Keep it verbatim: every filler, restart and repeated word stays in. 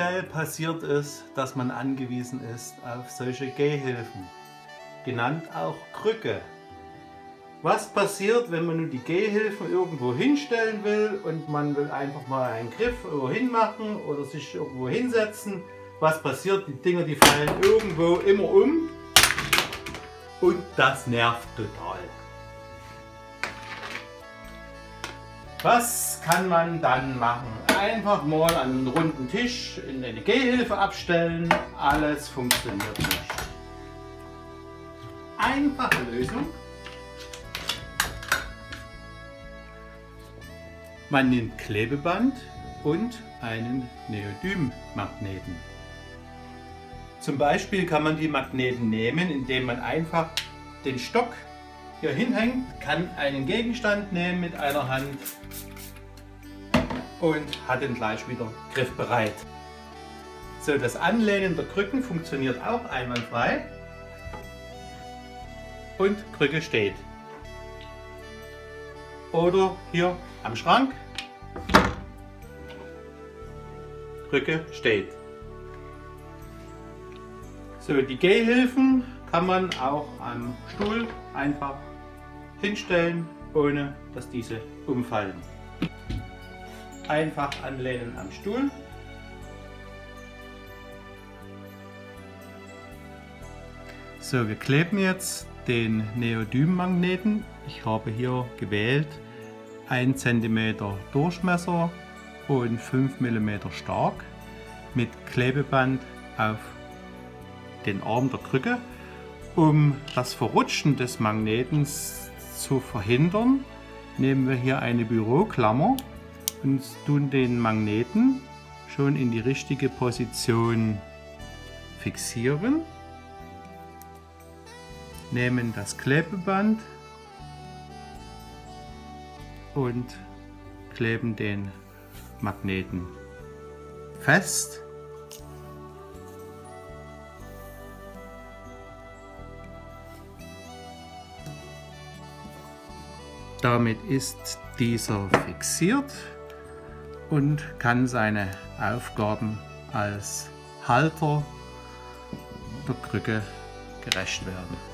schnell passiert es, dass man angewiesen ist auf solche Gehhilfen, genannt auch Krücke. Was passiert, wenn man nun die Gehhilfen irgendwo hinstellen will und man will einfach mal einen Griff irgendwo hinmachen oder sich irgendwo hinsetzen? Was passiert? Die Dinger, die fallen irgendwo immer um und das nervt total. Was kann man dann machen? Einfach mal an einen runden Tisch in eine Gehhilfe abstellen. Alles funktioniert nicht. Einfache Lösung. Man nimmt Klebeband und einen Neodym-Magneten. Zum Beispiel kann man die Magneten nehmen, indem man einfach den Stock hier hinhängt, kann einen Gegenstand nehmen mit einer Hand und hat den gleich wieder griffbereit. So, das Anlehnen der Krücken funktioniert auch einwandfrei und Krücke steht. Oder hier am Schrank, Krücke steht. So, die Gehhilfen kann man auch am Stuhl einfach hinstellen, ohne dass diese umfallen. Einfach anlehnen am Stuhl. So, wir kleben jetzt den Neodym-Magneten. Ich habe hier gewählt ein Zentimeter Durchmesser und fünf Millimeter stark mit Klebeband auf den Arm der Krücke. Um das Verrutschen des Magnetens zu verhindern, nehmen wir hier eine Büroklammer und tun den Magneten schon in die richtige Position fixieren. Nehmen das Klebeband und kleben den Magneten fest. Damit ist dieser fixiert und kann seine Aufgaben als Halter der Krücke gerecht werden.